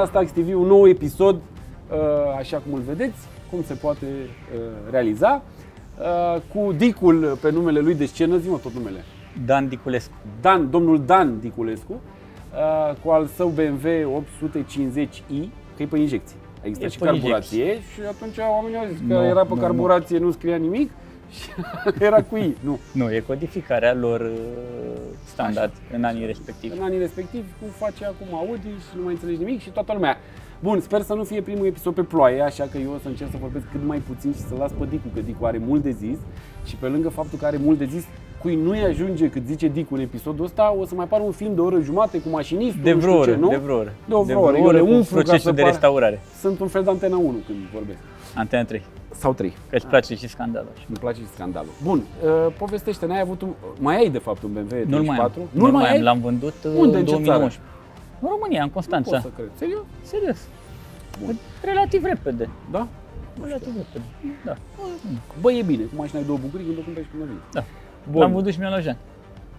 Stax TV, un nou episod, așa cum îl vedeți, cum se poate realiza, cu Dicul pe numele lui de scenă, zi-mă tot numele. Dan Diculescu. Domnul Dan Diculescu, cu al său BMW 850i, că e pe injecții. Există și carburație și atunci oamenii au zis că era pe carburație, nu scria nimic și era cu i. Nu, e codificarea lor standard în anii respectivi. În anii respectivi, cum face acum Audi și nu mai înțelegi nimic și toată lumea. Bun, sper să nu fie primul episod pe ploaie, așa că eu o să încerc să vorbesc cât mai puțin și să las pe Dicu, că Dicu are mult de zis și pe lângă faptul că are mult de zis, cui nu-i ajunge cât zice Dicu în episodul ăsta, o să mai pară un film de o oră jumate cu mașinistul, de vreo oră, nu? De vreo oră. De vreo oră. Eu le umflu procesul de restaurare. Sunt un fel de Antena 1 când vorbesc. Antena 3. Sau 3. Că îți place și scandalul. Îmi place și scandalul. Bun, povestește, n-ai avut mai ai de fapt un BMW 34? Nu mai am, l-am vândut unde, în 2019. Țară? În România, în Constanța. Nu pot să cred. Serios? Serios. Bun. Relativ repede. Da? Relativ repede. Da. Bă, e bine, cu mașina ai două bucurii când o cumperi și când o vii. Da. L-am vândut și mi-a luat Jean.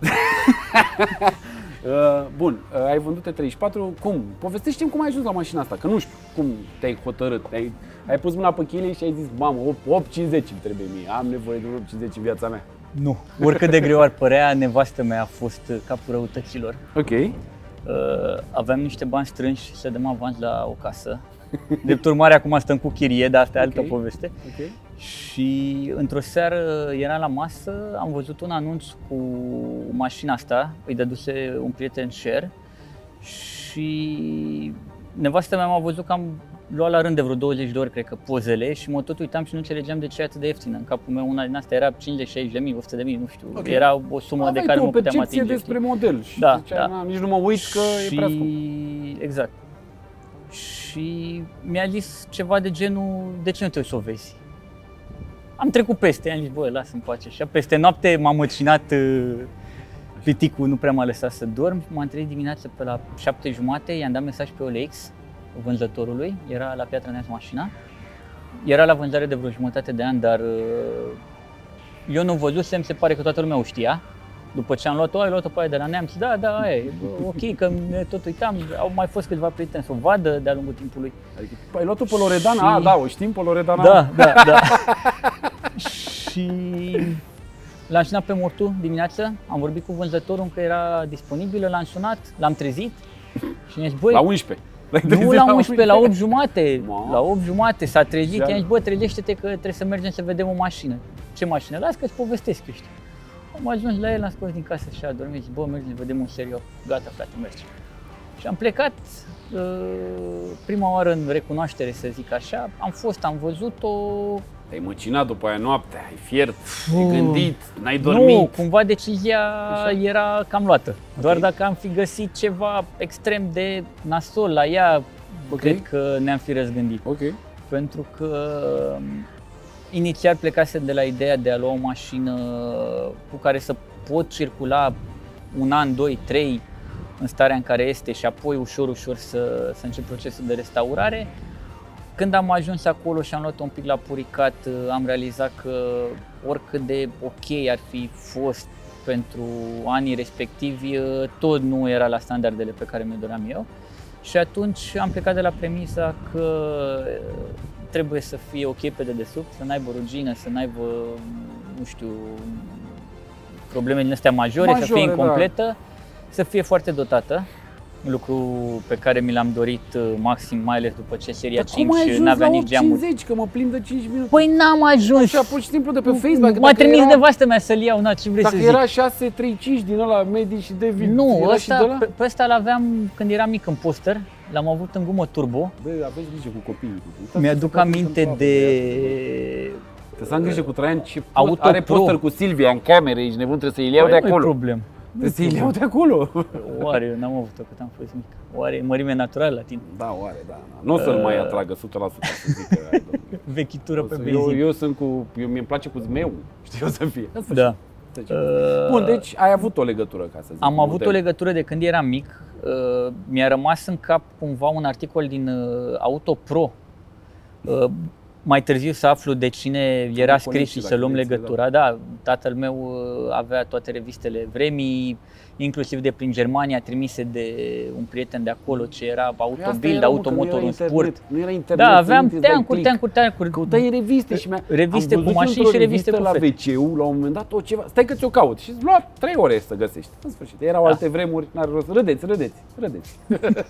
Bun, ai vândut E34, cum? Povestește-mi cum ai ajuns la mașina asta, că nu știu cum te-ai hotărât. Ai pus mâna pe chelie și ai zis, mamă, 850 îmi trebuie mie, am nevoie de un 850 în viața mea. Nu. Oricât de greu ar părea, nevastă mea a fost capul răutăților. Ok. Aveam niște bani strânși să dăm avans la o casă. Drept urmare, acum stăm cu chirie, dar asta e altă poveste. Okay. Și într-o seară eram la masă, am văzut un anunț cu mașina asta, îi dăduse un prieten share și nevastă mea m-a văzut că am luat la rând de vreo 20 de ori, cred că, pozele și mă tot uitam și nu înțelegeam de ce e atât de ieftină. În capul meu una din astea era 50, 60 de mii, 100 de mii, nu știu, era o sumă de care nu puteam atinge. Despre model și da, zicea, nici nu mă uit că e prea scump. Exact. Și mi-a zis ceva de genul, de ce nu te uiți să o vezi? Am trecut peste, am zis, bă, lasă-mi pace. Și peste noapte m-a măcinat piticul, nu prea m-a lăsat să dorm. M-am trezit dimineața pe la 7:30, i-am dat mesaj pe OLX, vânzătorului, era la Piatra Neamț mașina. Era la vânzare de vreo jumătate de an, dar eu nu văzusem, se pare că toată lumea o știa. După ce am luat-o, ai luat-o pe aia de la Neamț, da, aia e, ok, că ne tot uitam, au mai fost câțiva prieteni să o vadă de-a lungul timpului. Adică ai luat-o pe Loredana? Și... da, o știm pe Loredana. Da. Și l-am sunat pe Mortu dimineață, am vorbit cu vânzătorul că era disponibilă, l-am sunat, l-am trezit și mi-a zis, băi... La 11? Nu la 11, la 8 jumate. La 8 jumate s-a trezit, i-am zis, bă, trezește-te că trebuie să mergem să vedem o mașină. Ce mașină? Las că-ți povestesc eu, știu. Am ajuns la el, l-am scos din casă și a dormit, zic, bă, mergem să vedem un serial. Gata, frate, mergem. Și am plecat prima oară în recunoaștere, să zic așa. Am văzut-o. Te-ai măcinat după aia noaptea, ai fiert, ai gândit, n-ai dormit. Nu, cumva decizia era cam luată. Doar dacă am fi găsit ceva extrem de nasol la ea, cred că ne-am fi răzgândit. Pentru că inițial plecase de la ideea de a lua o mașină cu care să pot circula un an, 2, 3 în starea în care este și apoi ușor să încep procesul de restaurare. Când am ajuns acolo și am luat un pic la puricat, am realizat că oricât de ok ar fi fost pentru anii respectivi, tot nu era la standardele pe care mi-o doream eu. Și atunci am plecat de la premisa că trebuie să fie ok pe dedesubt, să n-aibă rugină, să n-aibă, nu știu, probleme din astea majore, să fie incompletă, să fie foarte dotată. Lucru pe care mi l-am dorit maxim, mai ales după ce seria 5 n-avea nici geamuri. 50, că mă plimb de 5 minute. Păi n-am ajuns. Așa, pur și simplu de pe Facebook. M-a trimis nevastă mea să-l iau, ce vrei să zic. Dacă era 635 din ăla Medi și David. Nu, pe ăsta l-aveam când eram mic în poster, l-am avut în gumă turbo. Bă, aveți grijă cu copiii. Mi-aduc aminte de... Trebuie să am grijă cu Traian ce are poster cu Silvia în camere, ești nebun, trebuie să-i iau de acolo. Nu e problem. Trebuie să-i iau de acolo. Oare, n-am avut-o cât am fost mic. Oare e mărime naturală la tine? Da, oare, da. Nu o să-l mai atragă 100%, să zic că... Vechitură pe benzină. Eu sunt cu... Mi-mi place cu zmeu, știu să fie. Da. Bun, deci ai avut o legătură, ca să zic. Am avut o legătură de când eram mic. Mi-a rămas în cap cumva un articol din Autopro. mai târziu să aflu de cine era scris și să luăm legătura. Da, tatăl meu avea toate revistele vremii, inclusiv de prin Germania, trimise de un prieten de acolo, ce era Autobild, Automotor în scurt. Nu era internet. Da, aveam teancuri. Căutai reviste și reviste cu mașini și reviste cu la WC-ul, la un moment dat, o ceva. Stai că ți-o caut și îți lua 3 ore să găsești. În sfârșit, erau alte vremuri, n-are rost. Râdeți.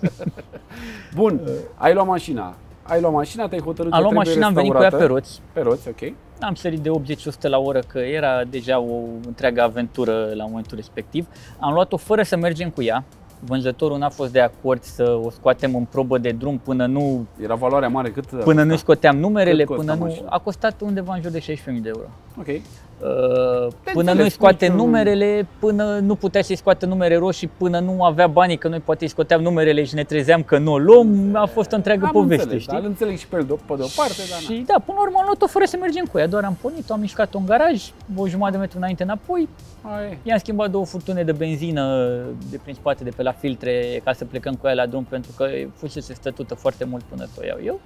Bun, ai luat mașina, te-ai hotărât că trebuie restaurată. Am luat mașina, am venit cu ea pe roți. Pe roți, ok. Am sărit de 80-100 la oră, că era deja o întreagă aventură la momentul respectiv. Am luat-o fără să mergem cu ea. Vânzătorul n-a fost de acord să o scoatem în probă de drum până nu... Era valoarea mare cât? Până nu scoteam numerele, până nu... Mașina? A costat undeva în jur de 16.000 de euro. Ok. Până nu-i scoate numerele, până nu putea să-i scoate numere roșii, până nu avea banii, că noi poate îi scoteam numerele și ne trezeam că nu o luăm, a fost o întreagă poveste, înțeles, știi? Dar înțeleg și pe de o parte, dar și da, până la urmă am luat-o fără să mergem cu ea, doar am pornit-o, am mișcat-o în garaj, o jumătate de metru înainte înapoi, i-am schimbat 2 furtune de benzină de prin spate, de pe la filtre, ca să plecăm cu ea la drum, pentru că fusese stătută foarte mult până să o iau eu.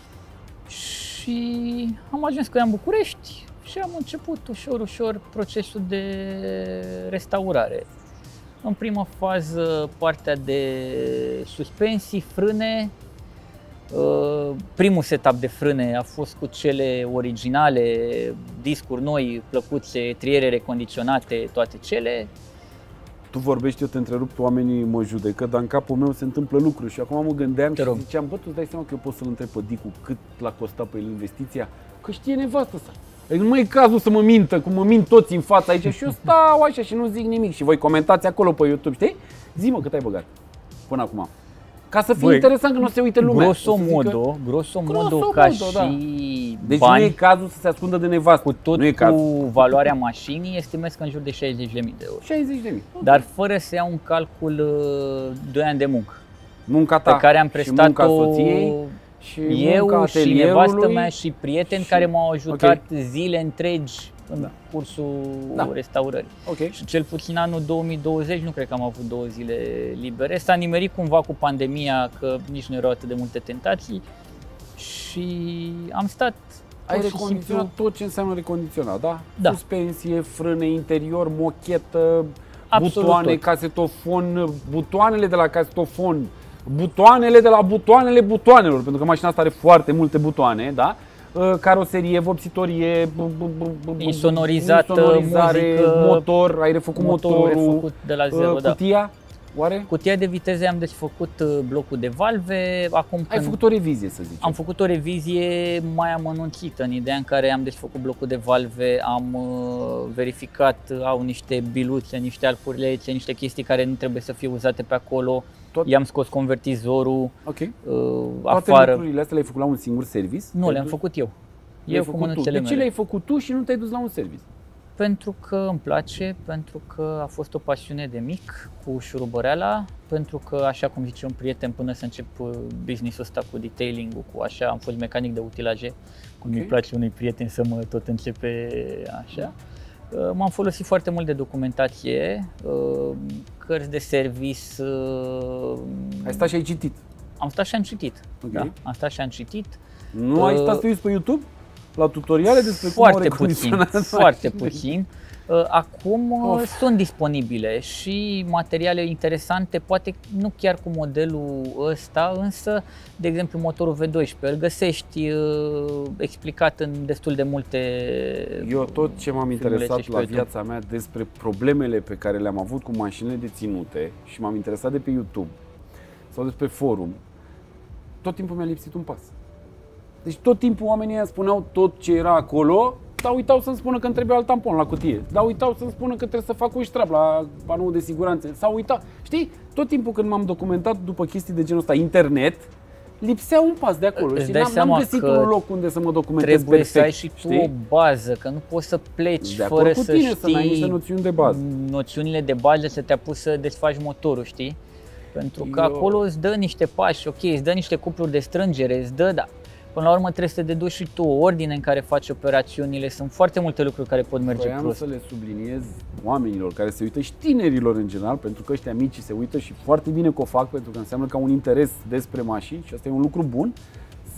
Și am ajuns cu ea în București. Și am început ușor procesul de restaurare. În prima fază, partea de suspensii, frâne. Primul setup de frâne a fost cu cele originale, discuri noi, plăcuțe, etriere recondiționate, toate cele. Tu vorbești, eu te întrerup, oamenii mă judecă, dar în capul meu se întâmplă lucruri și acum mă gândeam și ziceam, bă, tu îți dai seama că eu pot să-l întreb pe Dicu cât l-a costat pe el investiția? Că știe nevastă sa. Adică nu mai e cazul să mă mintă, cum mă mint toți în fața aici și eu stau așa și nu zic nimic și voi comentați acolo pe YouTube, știi? Zi-mă cât ai băgat până acum. Ca să fie interesant că nu se uite lumea. Grosomodo, ca și deci bani, nu e cazul să se ascundă de nevastă. Cu tot cu valoarea mașinii, estimez că în jur de 60.000 de euro. 60.000. Dar fără să iau în calcul 2 ani de muncă. Munca ta pe care am prestat-o munca soției și eu și nevastă mea și prieteni care m-au ajutat zile întregi în cursul restaurării. Și cel puțin anul 2020 nu cred că am avut 2 zile libere. S-a nimerit cumva cu pandemia, că nici nu erau atât de multe tentații și am stat. Ai recondiționat tot ce înseamnă recondiționat, da? Suspensie, frâne, interior, mochetă, butoane, casetofon, butoanele de la casetofon, butoanele de la butoanelor, pentru că mașina asta are foarte multe butoane, da? Caroserie, vopsitorie, insonorizare, muzică, motor, ai refăcut motorul, refăcut de la zero, cutia, oare? Cutia de viteze am desfăcut blocul de valve. Acum ai făcut o revizie, să zicem. Am făcut o revizie mai amănunțită, în ideea în care am desfăcut blocul de valve, am verificat, au niște biluțe, niște alfurlețe, niște chestii care nu trebuie să fie uzate pe acolo. I-am scos convertizorul Toate afară. lucrurile astea le-ai făcut la un singur service? Nu, le-am făcut eu. Eu cu mânuțele mele. De ce le-ai făcut tu și nu te-ai dus la un service? Pentru că îmi place, pentru că a fost o pasiune de mic cu șurubăreala, pentru că, așa cum zice un prieten, până să încep business-ul ăsta cu detailing-ul, cu așa, am fost mecanic de utilaje, cum îi place unui prieten să mă tot începe așa. M-am folosit foarte mult de documentație, cărți de service. Ai stat și ai citit? Am stat și am citit, da, am stat și am citit. Nu ai stat să te uiți pe YouTube? La tutoriale despre cum au recondiționat? Foarte puțin. Acum sunt disponibile și materiale interesante, poate nu chiar cu modelul ăsta, însă, de exemplu, motorul V12, îl găsești explicat în destul de multe. Eu tot ce m-am interesat la viața mea despre problemele pe care le-am avut cu mașinile deținute și m-am interesat de pe YouTube sau despre forum, tot timpul mi-a lipsit un pas. Deci tot timpul oamenii ăia spuneau tot ce era acolo, dar uitau să-mi spună că îmi trebuie alt tampon la cutie, dar uitau să-mi spună că trebuie să fac un ștrab la panoul de siguranță, sau uitau. Știi, tot timpul când m-am documentat după chestii de genul ăsta, internet, lipsea un pas de acolo și n-am găsit un loc unde să mă documentez trebuie perfect. Trebuie să ai și tu o bază, că nu poți să pleci fără să știi să n-ai niște noțiuni de bază. Noțiunile de bază să te apuci să desfaci motorul, știi? Pentru că acolo îți dă niște pași, ok, îți dă niște cupluri de strângere, îți dă, până la urmă trebuie să te deduci și tu, o ordine în care faci operațiunile, sunt foarte multe lucruri care pot merge prost. Vreau să le subliniez oamenilor care se uită și tinerilor în general, pentru că ăștia mici se uită și foarte bine că o fac, pentru că înseamnă că au un interes despre mașini și asta e un lucru bun.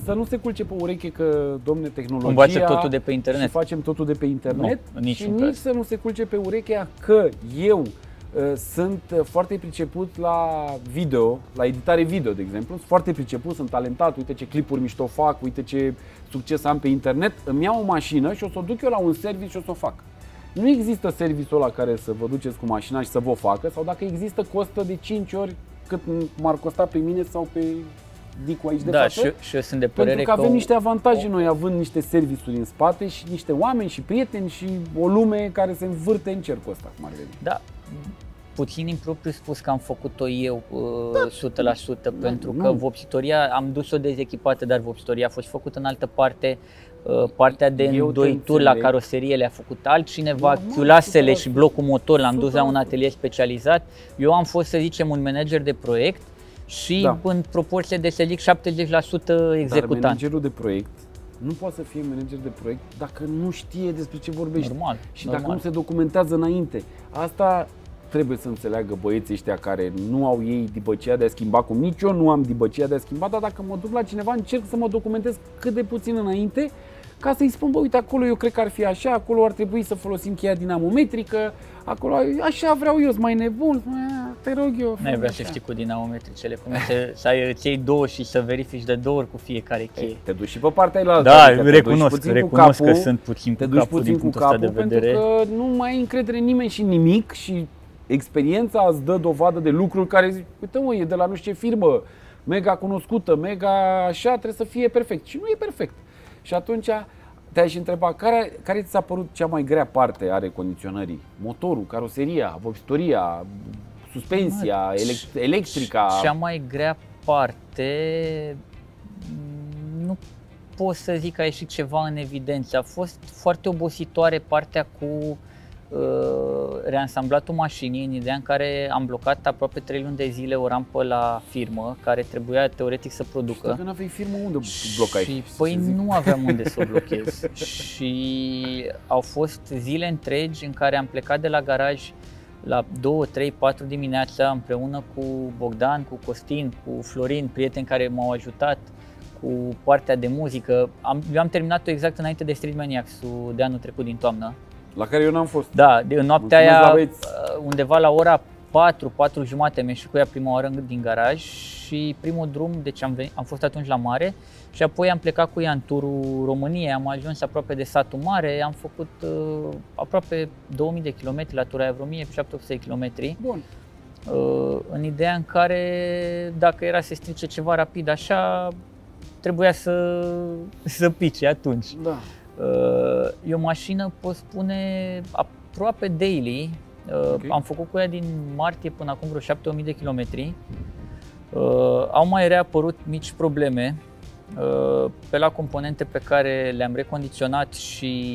să nu se culce pe ureche că, domne, tehnologia învață totul de pe internet. Și facem totul de pe internet și nici să nu se culce pe urechea că eu sunt foarte priceput la video, la editare video, de exemplu. Sunt foarte priceput, sunt talentat, uite ce clipuri mișto fac, uite ce succes am pe internet. Îmi iau o mașină și o să o duc eu la un service și o să o fac. Nu există serviciul ăla care să vă duceți cu mașina și să vă facă, sau dacă există, costă de 5 ori cât m-ar costa pe mine sau pe Dicu aici de față. Și eu sunt de părere pentru că avem niște avantaje noi, având niște serviciuri în spate și niște oameni și prieteni și o lume care se învârte în cercul ăsta, cum ar veni. Da, puțin impropriu spus că am făcut-o eu 100%, pentru că vopsitoria am dus-o dezechipată, dar vopsitoria a fost făcută în altă parte. Partea de îndoituri la caroserie le-a făcut altcineva, chiulasele și blocul motor l-am dus la un atelier specializat. Eu am fost, să zicem, un manager de proiect și în proporție de, să zic, 70% executant. Dar managerul de proiect nu poate să fie manager de proiect dacă nu știe despre ce vorbește. Normal, și dacă nu se documentează înainte. Asta trebuie să înțeleagă băieții ăștia care nu au ei dibăcia de a schimba, cum nici eu nu am dibăcia de a schimba, dar dacă mă duc la cineva, încerc să mă documentez cât de puțin înainte, ca să-i spun, bă, uite, acolo eu cred că ar fi așa, acolo ar trebui să folosim cheia dinamometrică, acolo așa vreau eu, sunt mai nebun, te rog eu. Nu vrea să știi cu dinamometricele, cum să îți iei două și să verifici de două ori cu fiecare cheie. Te duci și pe partea aia. Da, recunosc că sunt puțin cu capul din punctul ăsta de vedere. Pentru că nu mai ai încredere în nimeni și nimic și experiența îți dă dovadă de lucruri care zici, uite mă, e de la nu știu ce firmă, mega cunoscută, mega așa, trebuie să fie perfect. Și nu e perfect. Și atunci te-aș întreba, care ți s-a părut cea mai grea parte a recondiționării? Motorul, caroseria, vopsitoria, suspensia, electrica? Cea mai grea parte, nu pot să zic că a ieșit ceva în evidență. A fost foarte obositoare partea cu reansamblatul mașinii, în ideea în care am blocat aproape 3 luni de zile o rampă la firmă care trebuia teoretic să producă. Și dacă n-aveai firmă, unde blocai? Și păi nu aveam unde să o blochez. Și au fost zile întregi în care am plecat de la garaj la 2, 3, 4 dimineața împreună cu Bogdan, cu Costin, cu Florin, prieteni care m-au ajutat cu partea de muzică. Eu am terminat-o exact înainte de Street Maniacs-ul de anul trecut din toamnă. La care eu n-am fost. Da, în noaptea aia, undeva la ora 4, 4 jumate, mi-am ieșit cu ea prima oară din garaj și primul drum, deci am fost atunci la mare și apoi am plecat cu ea în turul României, am ajuns aproape de satul mare, am făcut aproape 2000 de kilometri la tura aia, vreo 1700 de kilometri. Bun. În ideea în care dacă era să strice ceva rapid așa, trebuia să pice atunci. Da. E o mașină, pot spune, aproape daily. Okay. Am făcut cu ea din martie până acum vreo 7.000 de kilometri. Au mai reapărut mici probleme pe la componente pe care le-am recondiționat și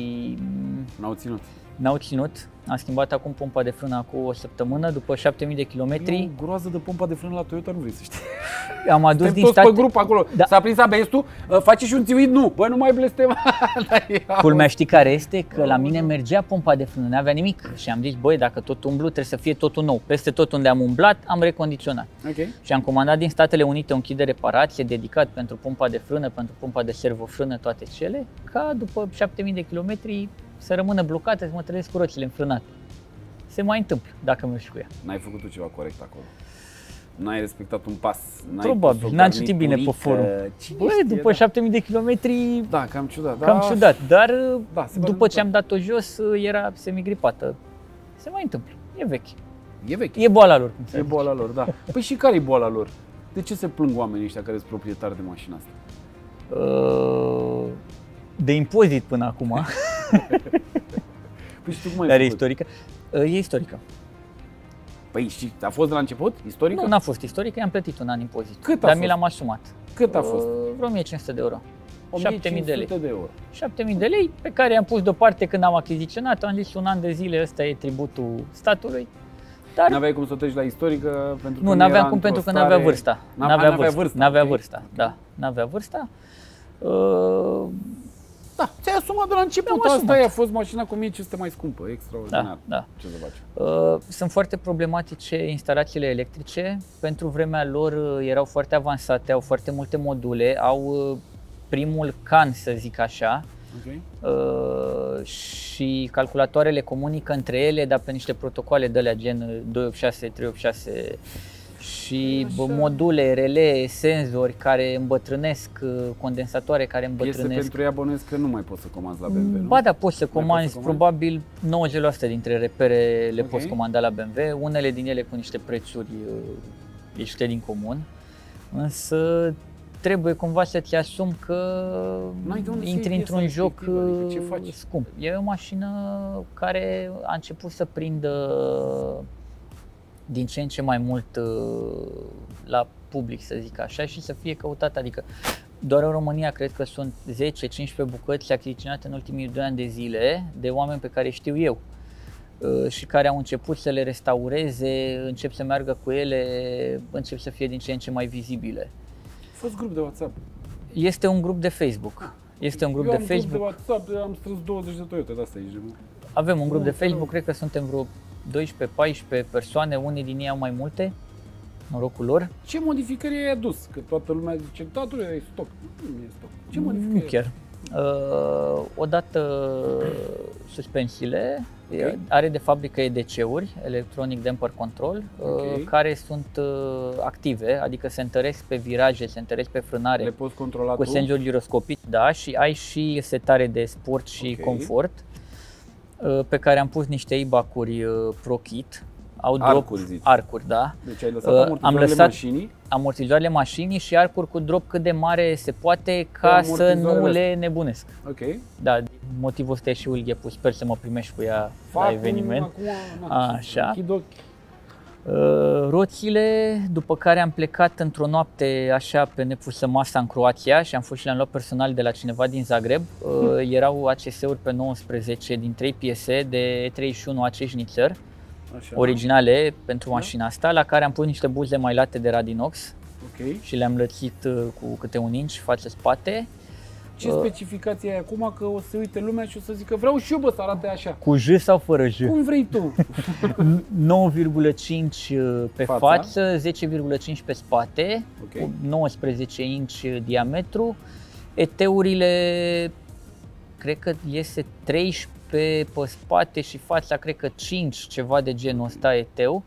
n-au ținut. Am schimbat acum pompa de frână acum o săptămână, după 7.000 de kilometri. E o groază de pompa de frână la Toyota, nu vrei să știi. Am adus din state... pe grup acolo. Da. S-a prins ABS-ul, face și un țiuit, nu. Băi, nu mai blestema. Culmea, știi care este? Că la mine mergea pompa de frână, n-avea nimic. Și am zis, băi, dacă tot umblu, trebuie să fie totul nou. Peste tot unde am umblat, am recondiționat. Okay. Și am comandat din Statele Unite un kit de reparație dedicat pentru pompa de frână, pentru pompa de servofrână, toate cele, ca după 7.000 de kilometri să rămână blocate, să mă trezesc cu roțile înfrânate. Se mai întâmplă dacă mergi cu ea. N-ai făcut tu ceva corect acolo. N-ai respectat un pas. Probabil, n-am citit bine pe forum. Băi, după 7.000 de kilometri... Da, cam ciudat. Cam ciudat, dar după ce am dat-o jos, era semigripată. Se mai întâmplă, e veche. E veche. E boala lor. E boala lor, da. Păi și care e boala lor? De ce se plâng oamenii ăștia care sunt proprietari de mașina asta? De impozit până acum. Păi și tu cum ai Dar e istorică? E istorică. Păi și a fost de la început istorică? Nu, n-a fost istorică, i-am plătit un an impozit. Cât a dar fost? Mi l-am asumat. Cât a fost? Vreo 1500 de euro. 7.000 de lei. 7.000 de lei pe care i-am pus deoparte când am achiziționat. Am zis un an de zile, ăsta e tributul statului. Dar n-aveai cum să treci la istorică pentru că nu aveam cum pentru că n-avea vârsta. N-avea vârsta. Okay. Da, n-avea vârsta. Da, ți-ai asumat de la început. Asta a fost mașina cu 1500 mai scumpă, extraordinar. Da. Ce să faci? Sunt foarte problematice instalațiile electrice. Pentru vremea lor erau foarte avansate, au foarte multe module, au primul can, să zic așa. Okay. Și calculatoarele comunică între ele, dar pe niște protocoale de alea gen 286, 386 și module, relee, senzori care îmbătrânesc, condensatoare care îmbătrânesc. Piese pentru ea bănuiesc că nu mai poți să comanzi la BMW, nu? Ba da, poți să comanzi, probabil 90% dintre repere le poți comanda la BMW, unele din ele cu niște prețuri ieșite din comun, însă trebuie cumva să-ți asumi că intri într-un joc scump. E o mașină care a început să prindă din ce în ce mai mult la public, să zic așa, și să fie căutată. Adică doar în România cred că sunt 10-15 bucăți achiziționate în ultimii 2 ani de zile de oameni pe care știu eu și care au început să le restaureze, încep să meargă cu ele, încep să fie din ce în ce mai vizibile. A fost grup de WhatsApp. Este un grup de Facebook. Este un grup de Facebook. Grup de WhatsApp, am strâns 20 de Toyota de asta aici. Avem un grup de Facebook, cred că suntem vreo 12-14 persoane, unii din ei au mai multe, norocul lor. Ce modificări ai adus? Că toată lumea zice, datul e stoc. Nu e stoc. Ce modificări? Nu chiar. Odată suspensiile, are de fabrică EDC-uri, Electronic Damper Control, care sunt active, adică se întăresc pe viraje, se întăresc pe frânare. Le poți controla cu senzori giroscopici, da, și ai și setare de sport și confort, pe care am pus niște e-bac-uri Pro Kit. Arcuri, da. Deci ai lăsat mașinii? Amortizoarele mașinii și arcuri cu drop cât de mare se poate ca să nu le nebunesc. Ok. Da, motivul ăsta e și Ulghepu, sper să mă primești cu ea la eveniment. Așa. Roțile, după care am plecat într-o noapte așa pe nepusă masa în Croația și am fost și le-am luat personal de la cineva din Zagreb. Erau ACS-uri pe 19 din 3 piese de E31 AC Schnitzer. Originale pentru mașina asta, la care am pus niște buze mai late de Radinox și le-am lățit cu câte un inch față-spate. Ce specificație ai acum, că o să uite lumea și o să zică vreau și eu, bă, să arate așa. Cu J sau fără J? Cum vrei tu. 9,5 pe față, 10,5 pe spate, cu 19 inch diametru. ET-urile cred că iese 13 pe spate și fața, cred că 5, ceva de genul ăsta ET-ul.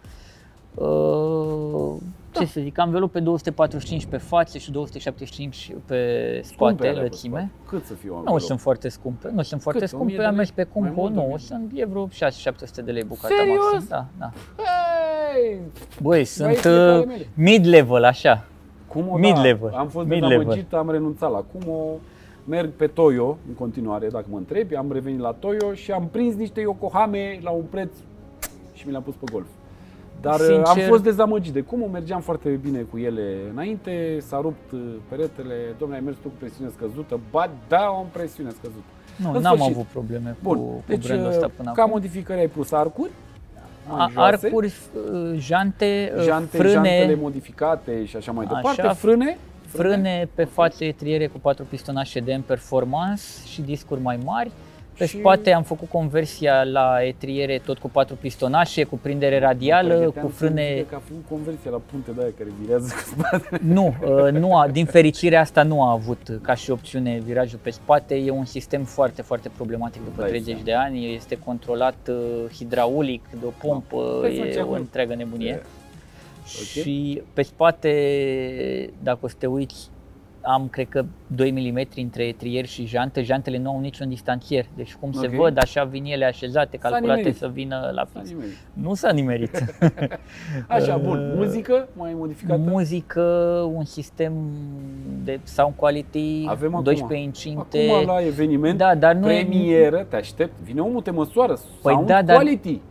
Ce să zic, am velut pe 245 pe față și 275 pe spate, lățime. Cât să fie o Nu sunt foarte scumpe, nu sunt foarte scumpe, am mers pe Cumco, nu, e vreo 6-700 de lei bucata maxim. Da, da. Băi, sunt mid-level, așa. Mid-level. Am fost dezamăgit, am renunțat la Cumo. Merg pe Toyo în continuare, dacă mă întrebi, am revenit la Toyo și am prins niște Yokohame la un preț și mi le-am pus pe Golf. Dar sincer, am fost dezamăgit de cum mergeam foarte bine cu ele înainte, s-a rupt peretele, domnule, ai mers tu cu presiune scăzută, ba da, am presiune scăzută. Nu, n-am avut probleme cu brandul ăsta până acum. Ca modificări ai pus arcuri? Arcuri, jante, frâne. Jantele modificate și așa mai departe, frâne pe față, etriere cu 4 pistonașe de Performance și discuri mai mari. Pe spate am făcut conversia la etriere tot cu 4 pistonașe, cu prindere radială, cu frâne. Că a făcut conversia la punte de aia care virează cu spatele. Nu, din fericire asta nu a avut ca și opțiune virajul pe spate. E un sistem foarte, foarte problematic după 30 de ani. Este controlat hidraulic, de o pompă, e o întreagă nebunie. Și pe spate, dacă o să te uiți, am cred că 2 mm între etrier și jantă. Jantele nu au niciun distanțier, deci cum se văd, așa vin ele așezate, calculate să vină la fix. Nu s-a nimerit. Așa, bun. Muzică mai modificată? Muzică, un sistem de sound quality, avem 12 incinte. Acum la eveniment, dar nu premieră, te aștept, vine omul, te măsoară, sound quality.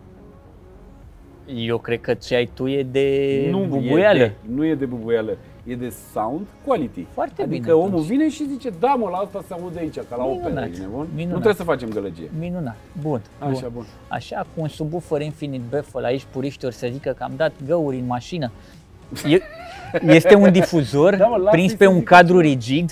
Eu cred că ce ai tu e de bubuială. Nu e de bubuială, e de sound quality. Foarte bine. Adică omul vine și zice, da mă, la asta se aude aici, ca la operă, ești nebun? Nu trebuie să facem gălăgie. Minunat, bun. Așa, bun. Așa, cu un subwoofer Infinite Baffle, aici puriști or să zică că am dat găuri în mașină. Este un difuzor prins pe un cadru rigid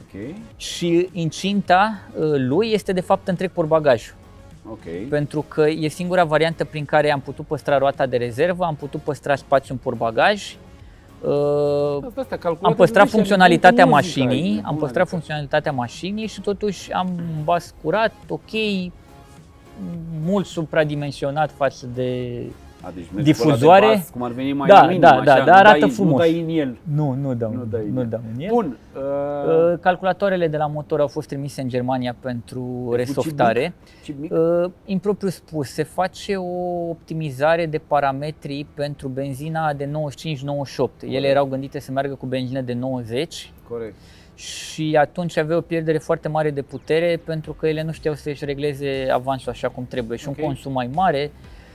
și incinta lui este de fapt întreg portbagajul. Pentru că e singura variantă prin care am putut păstra roata de rezervă, am putut păstra spațiu în portbagaj, Am păstrat funcționalitatea mașinii, și totuși am un bas curat, ok, mult supradimensionat față de deci difuzoare. De bas, cum ar veni mai minim, dar arată frumos. Nu dai în el. Nu dau în el. Bun. Calculatoarele de la motor au fost trimise în Germania pentru resoftare. Impropriu spus, se face o optimizare de parametri pentru benzina de 95-98. Ele erau gândite să meargă cu benzină de 90. Corect. Și atunci avea o pierdere foarte mare de putere pentru că ele nu știau să-și regleze avansul așa cum trebuie și un consum mai mare.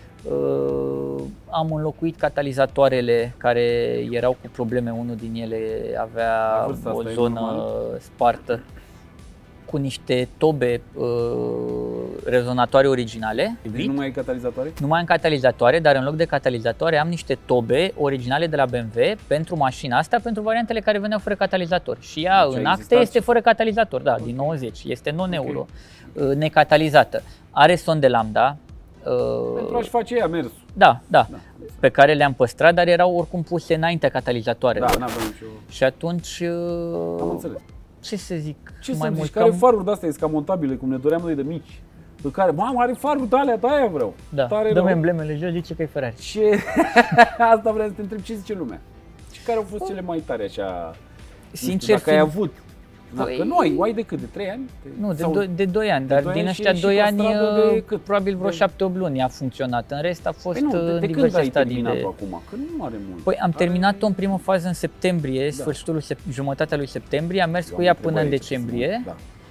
Am înlocuit catalizatoarele care erau cu probleme, unul din ele avea o zonă spartă cu niște tobe rezonatoare originale. Deci nu mai ai catalizatoare? Nu mai am catalizatoare, dar în loc de catalizatoare am niște tobe originale de la BMW pentru mașina asta, pentru variantele care veneau fără catalizator. Și ea deci în acte este fără catalizator, da, din 90, este non-euro, necatalizată. Are son de lambda. Pentru a-și face ea mersul. Da, pe care le-am păstrat, dar erau oricum puse înaintea catalizatoarelor. Da, n-aveam nicio... Și atunci... Am înțeles. Ce să zic? Ce mai să zici? Care faruri de-astea escamontabile, cum ne doream noi de mici? Pe care, mamă, are faruri de-alea, de-aia vreau. Da, dă-mi emblemele jos, zice că e Ferrari. Ce? Asta vreau să te întreb, ce zice lumea? Și care au fost cele mai tare așa? Sincer, dacă ai avut. Că nu ai de cât? De 3 ani? Nu, de 2 ani, dar din ăștia 2 ani, probabil vreo 7-8 luni a funcționat. În rest a fost în diverse stadii de... acum? Că nu are mult. Păi am terminat-o în primă fază în septembrie, sfârșitul, jumătatea lui septembrie, am mers cu ea până în decembrie.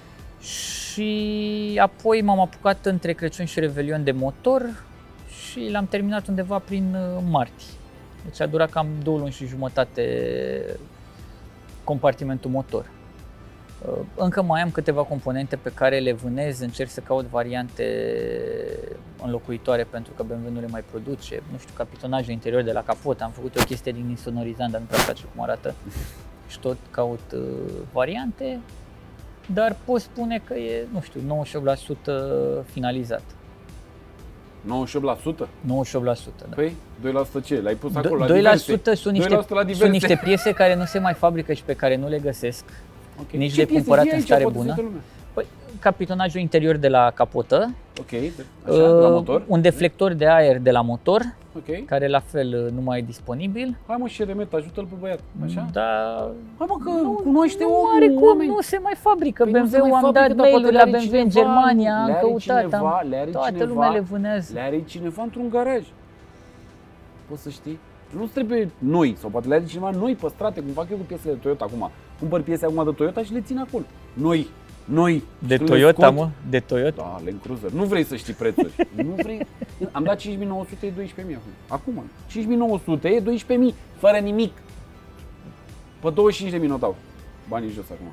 Și apoi m-am apucat între Crăciun și Revelion de motor și l-am terminat undeva prin martie. Deci a durat cam 2 luni și jumătate compartimentul motor. Încă mai am câteva componente pe care le vânez, încerc să caut variante înlocuitoare pentru că BMW nu le mai produce. Nu știu, capitonajul interior de la capot, am făcut o chestie din insonorizant, dar nu prea place cum arată și tot caut variante, dar pot spune că e, nu știu, 98% finalizat. 98%? 98%, da. Păi, 2% ce? L-ai pus acolo 2% la sunt niște piese care nu se mai fabrică și pe care nu le găsesc. Okay. Nici de cumpărat în stare bună. Păi, capitonajul interior de la capotă, așa, la motor. Un deflector de aer de la motor, care la fel nu mai e disponibil. Hai mă și remet, ajută-l pe băiat, așa? Da. Hai mă că cunoaște omul, nu se mai fabrică. BMW, am dat mail-uri la BMW în Germania, am căutat, toată lumea le vânează. Le are cineva într-un garaj. Poți să știi? Nu trebuie noi, sau poate le are cineva noi păstrate, cum fac eu cu piesele de Toyota acum. Cumpăr piese acum de Toyota și le țin acolo. Noi. De Toyota, mă? De Toyota? Da, Land Cruiser. Nu vrei să știi prețuri. Nu vrei. Am dat 5.900, e 12.000 acum. 5.900, e 12.000, fără nimic. Pe 25.000 nu dau. Banii jos acum.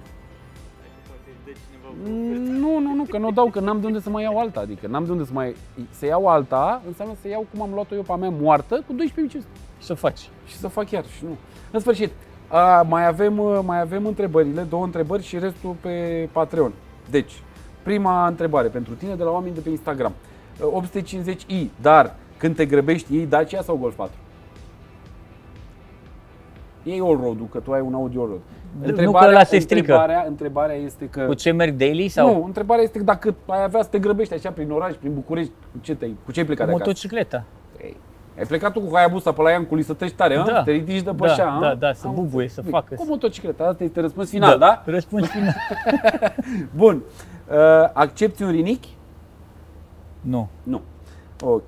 Nu, că nu dau, că n-am de unde să mai iau alta. Adică n-am de unde să mai... Să iau alta înseamnă să iau cum am luat-o eu pe a mea moartă cu 12.500. Și să faci. Și să fac chiar și nu. În sfârșit, mai avem întrebările, 2 întrebări și restul pe Patreon. Deci, prima întrebare pentru tine de la oameni de pe Instagram. 850i, dar când te grăbești, iei Dacia sau Golf 4? Iei all-road-ul, că tu ai un Audi all-road. Nu că ăla se strică. Întrebarea este că... Cu ce merg daily sau? Nu, întrebarea este că dacă ai avea să te grăbești așa prin oraș, prin București, cu ce ai plecat de acasă? Motocicleta. Ai plecat tu cu Hayabusa pe la Iancului să treci tare, da. Te ridici de pe așa, Da, să bubuie, să facă. Cu motocicleta, asta este răspuns final, da? Răspuns final. Bun. Accepți un rinichi? Nu. Ok.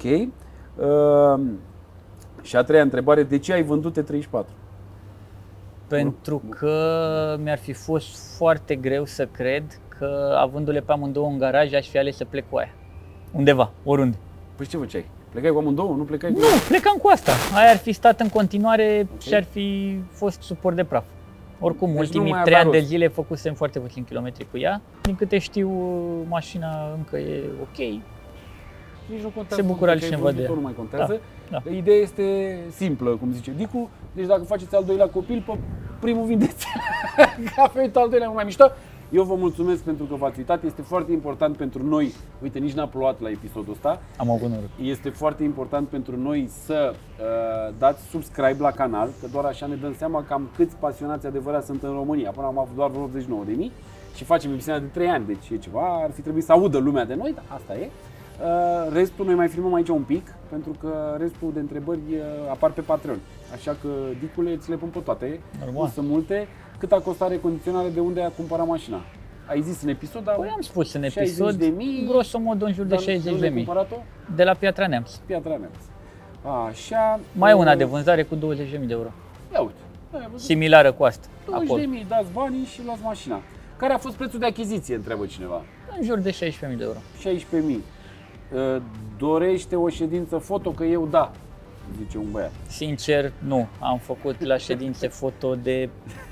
Și a treia întrebare, de ce ai vândut T34? Pentru că mi-ar fi fost foarte greu să cred că, avându-le pe amândouă în garaj, aș fi ales să plec cu aia. Undeva, oriunde. Păi ce făceai? Plecai cu amândouă? Nu plecai cu... Nu, plecam cu asta. Aia ar fi stat în continuare și ar fi fost suport de praf. Oricum, deci ultimii 3 ani de zile făcusem foarte puțin kilometri cu ea. Din câte știu, mașina încă e ok. Nici nu contează. Se bucură altcineva de ea. Nu mai contează. Da. Ideea este simplă, cum zice Dicu. Deci dacă faceți al doilea copil, pe primul vindeți. Că a venit al doilea mai mișto. Eu vă mulțumesc pentru că v-ați uitat, este foarte important pentru noi, uite, nici n-a plouat la episodul ăsta. Am avut noroc. Este foarte important pentru noi să dați subscribe la canal, că doar așa ne dăm seama cam câți pasionați adevărați sunt în România. Până am avut doar vreo 89.000 și facem emisiunea de 3 ani, deci e ceva, ar fi trebuit să audă lumea de noi, dar asta e. Restul noi mai filmăm aici un pic, pentru că restul de întrebări apar pe Patreon. Așa că, Dicule, ți le pun pe toate. Normal. Sunt multe. Cât a costat recondiționare, de unde a cumpărat mașina? Ai zis în episod, dar Păi am spus în episod, grosomod în jur de 60.000. De la Piatra Neamț. Piatra Neamț. Așa. Mai e una de vânzare cu 20.000 de euro. Ia uite. Similară cu asta. 20.000, dați banii și luați mașina. Care a fost prețul de achiziție, întreabă cineva? În jur de 16.000 de euro. 16.000. Dorește o ședință foto? Că eu da, zice un băiat. Sincer, nu. Am făcut la ședințe foto de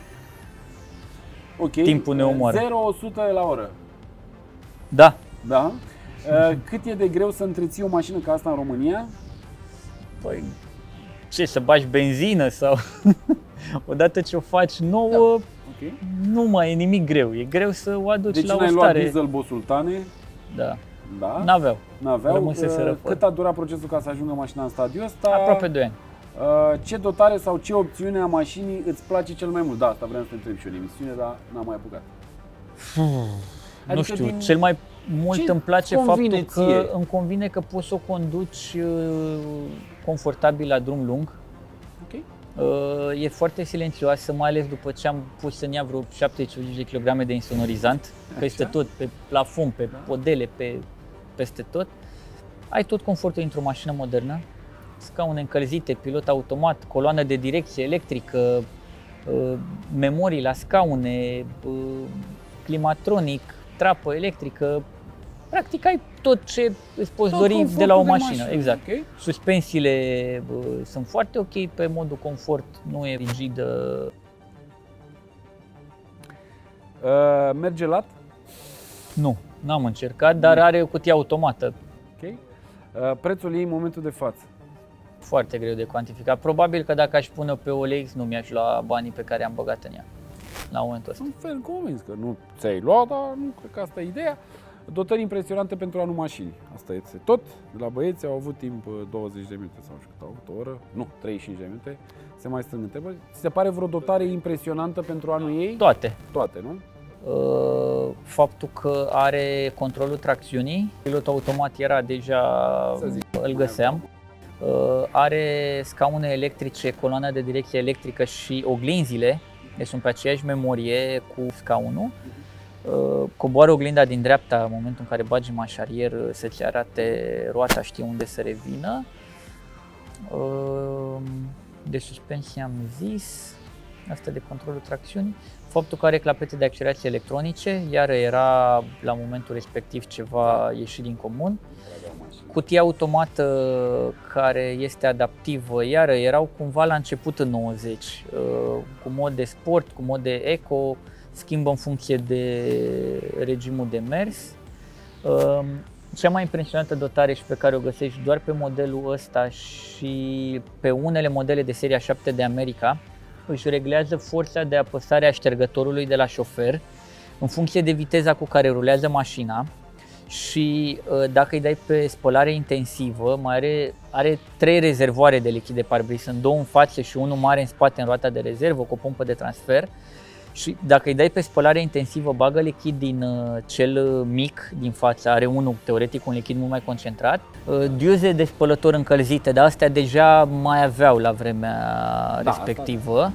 okay. Timpul ne omoară. 0-100 la oră. Da. Da? Cât e de greu să întreții o mașină ca asta în România? Păi, ce, să bagi benzină sau... Odată ce o faci nouă, da. Okay. Nu mai e nimic greu. E greu să o aduci deci la o stare. Deci n-ai luat diesel Bosultane? Da. Da? N-aveau. Cât a durat procesul ca să ajungă mașina în stadiul ăsta? Aproape 2 ani. Ce dotare sau ce opțiune a mașinii îți place cel mai mult? Da, asta vreau să te întreb și eu în emisiune, dar n-am mai apucat. Adică nu știu, cel mai mult îmi place faptul că îmi convine că poți să o conduci confortabil la drum lung. Okay. E foarte silențioasă, mai ales după ce am pus în ea vreo 75 de kg de insonorizant, peste tot, pe plafon, pe podele, peste tot. Ai tot confortul într-o mașină modernă, scaune încălzite, pilot automat, coloană de direcție electrică, memorii la scaune, climatronic, trapă electrică. Practic ai tot ce îți poți dori de la o mașină. Exact. Okay. Suspensiile sunt foarte ok pe modul confort, nu e rigidă. Merge lat? Nu, n-am încercat, dar are o cutie automată. Okay. Prețul ei în momentul de față? Foarte greu de cuantificat. Probabil că dacă aș pune pe OLX nu mi-aș lua banii pe care am băgat în ea la momentul ăsta. Sunt fel convins că nu ți-ai luat, dar nu cred că asta e ideea. Dotări impresionante pentru anul mașinii. Asta este tot. De la băieți au avut timp 20 de minute sau cât au avut, o oră, nu, 35 de minute. Se mai strâng întrebări. Ți se pare vreo dotare impresionantă pentru anul ei? Toate. Toate, nu? Faptul că are controlul tracțiunii, pilotul automat era deja, îl găseam. Are scaune electrice, coloana de direcție electrică și oglinzile, deci sunt pe aceeași memorie cu scaunul. Coboară oglinda din dreapta în momentul în care bagi în mașarier să-ți arate roata, știe unde să revină. De suspensie am zis, asta de controlul tracțiunii. Faptul că are clapete de accelerație electronice, iar era la momentul respectiv ceva ieșit din comun. Cutia automată care este adaptivă, iar erau cumva la început în 90, cu mod de sport, cu mod de eco, schimbă în funcție de regimul de mers. Cea mai impresionantă dotare și pe care o găsești doar pe modelul ăsta și pe unele modele de seria 7 de America, își reglează forța de apăsare a ștergătorului de la șofer în funcție de viteza cu care rulează mașina și dacă îi dai pe spălare intensivă, are 3 rezervoare de lichid de parbris, sunt 2 în față și unul mare în spate în roata de rezervă cu o pompă de transfer. Și dacă îi dai pe spălare intensivă, bagă lichid din cel mic din față, are unul teoretic un lichid mult mai concentrat. Diuze de spălător încălzite, dar astea deja mai aveau la vremea respectivă.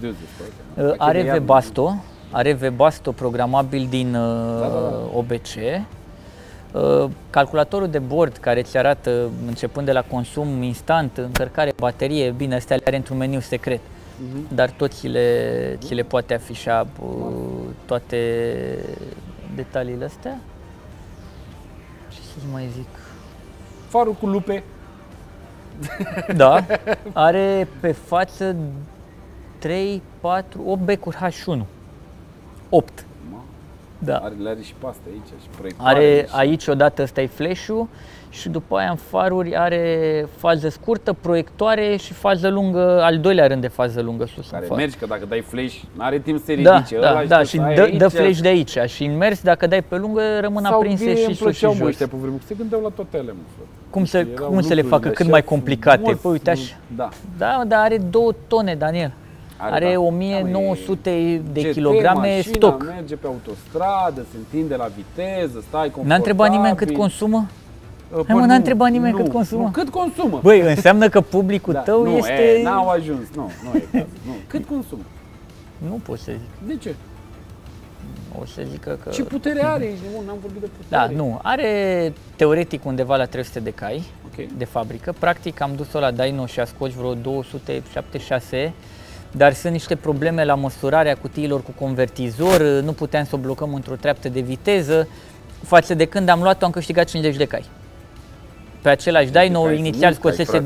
Are Webasto programabil din OBC. Calculatorul de bord care îți arată începând de la consum instant, încărcare, baterie, bine, astea le are într-un meniu secret. Dar tot ți le poate afișa toate detaliile astea. Ce să mai zic? Farul cu lupe. Da, are pe față 3, 4, 8 becuri H1. 8. Da. Le are și pe astea aici și proiectoare. Are aici odată, ăsta e flash-ul și după aia în faruri are fază scurtă, proiectoare și fază lungă, al doilea rând de fază lungă sus care în far. mergi, că dacă dai flash, n-are timp să se ridice. Da, și dă flash de aici și în mers, dacă dai pe lungă, rămân aprinse și sus și jos. Ăștia pe vremuri, se gândeau la toate alea, mă, frate. Cum să le facă cât mai complicate? Păi uite așa. Da. Da, dar are 2 tone, Daniel. Are 1900 de kilograme stoc. Merge pe autostradă, se întinde la viteză, stai confortabil. N-a întrebat nimeni cât consumă? N-a întrebat nimeni cât consumă? Nu, cât consumă? Băi, înseamnă că publicul tău este... N-au ajuns, nu e cazul. Cât consumă? Nu pot să zic. De ce? O să zic că... Ce putere are? Ești nebun, n-am vorbit de putere. Da, nu. Are teoretic undeva la 300 de cai de fabrică. Practic am dus-o la dyno și a scos vreo 276, dar sunt niște probleme la măsurarea cutiilor cu convertizor, nu puteam să o blocăm într-o treaptă de viteză. Față de când am luat-o, am câștigat 50 de cai. Pe același dyno, inițial scosese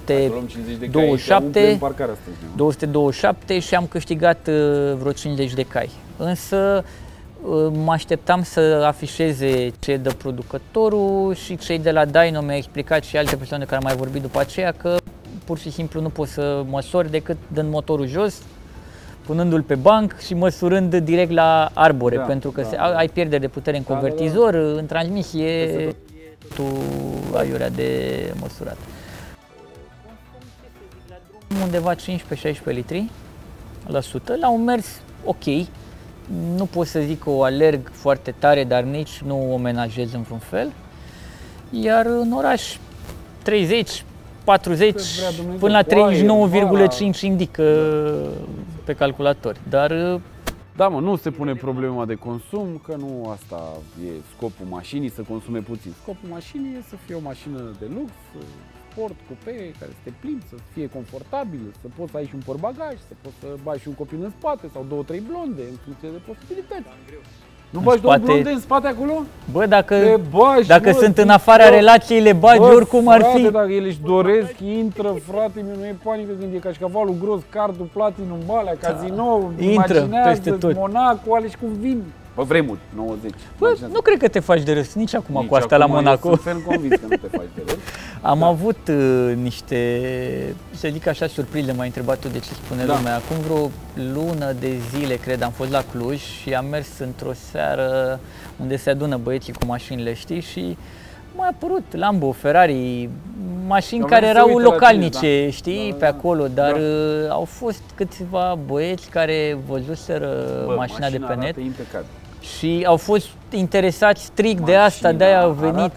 227 și am câștigat vreo 50 de cai. Însă mă așteptam să afișeze ce dă producătorul și cei de la dyno mi-au explicat și alte persoane care au mai vorbit după aceea că pur și simplu nu poți să măsori decât dând motorul jos, punându-l pe banc și măsurând direct la arbore, pentru că ai pierderi de putere în convertizor, în transmisie, tu aiurea de măsurat. Undeva 15-16 litri la 100, la un mers ok, nu pot să zic că o alerg foarte tare, dar nici nu o menajez în vreun fel, iar în oraș 30, 40 până la 39,5 indică pe calculator, dar... Da, mă, nu se pune problema de consum, că nu asta e scopul mașinii, să consume puțin. Scopul mașinii e să fie o mașină de lux, sport, coupe, care să te plimbi, să fie confortabil, să poți să ai și un portbagaj, să poți să bagi și un copil în spate sau 2-3 blonde, în funcție de posibilități. Nu bagi 2 blonde în spate acolo? Bă, dacă sunt în afara relației, le bagi oricum ar fi. Dacă ele își doresc, intră, frate, nu e panică când e cașcavalul gros, cardul, platinum, balea, casino, imaginează, Monaco, alegi cum vin. Pe vremuri, 90. Bă, nu cred că te faci de râs, nici acum cu asta la Monaco. Sunt ferm convins că nu te faci de râs. Am avut niște, să zic așa, surprize, m-ai întrebat tu de ce spune lumea. Acum vreo lună de zile, cred, am fost la Cluj și am mers într-o seară unde se adună băieții cu mașinile, știi, și m-a apărut Lambo, Ferrari, mașini care erau localnice, știi, pe acolo, dar au fost câțiva băieți care văzuseră mașina de pe net și au fost interesați strict de asta, de-aia au venit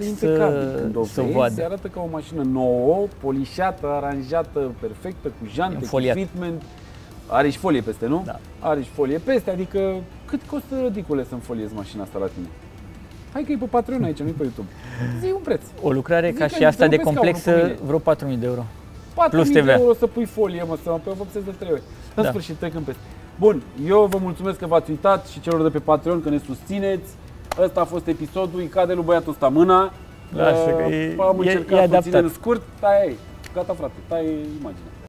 să vadă. Se arată ca o mașină nouă, polișată, aranjată, perfectă, cu jante, cu fitment. Are și folie peste, nu? Da. Are și folie peste, adică cât costă, ridicule, să înfoliezi mașina asta la tine? Hai că e pe Patreon aici, nu pe YouTube. Zi un preț. O lucrare ca și asta de complexă, vreo 4.000 de euro. 4.000 de euro să pui folie, mă, să mă vopsesc de 3 ori. În sfârșit, trecând peste. Bun, eu vă mulțumesc că v-ați uitat și celor de pe Patreon că ne susțineți. Ăsta a fost episodul, îi cade lui băiatul ăsta mâna. Lasă că am încercat puțin în scurt, gata frate, tai imaginea.